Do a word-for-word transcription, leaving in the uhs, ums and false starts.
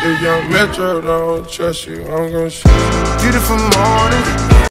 If young Metro don't trust you, I'm gon' shoot you. Beautiful morning.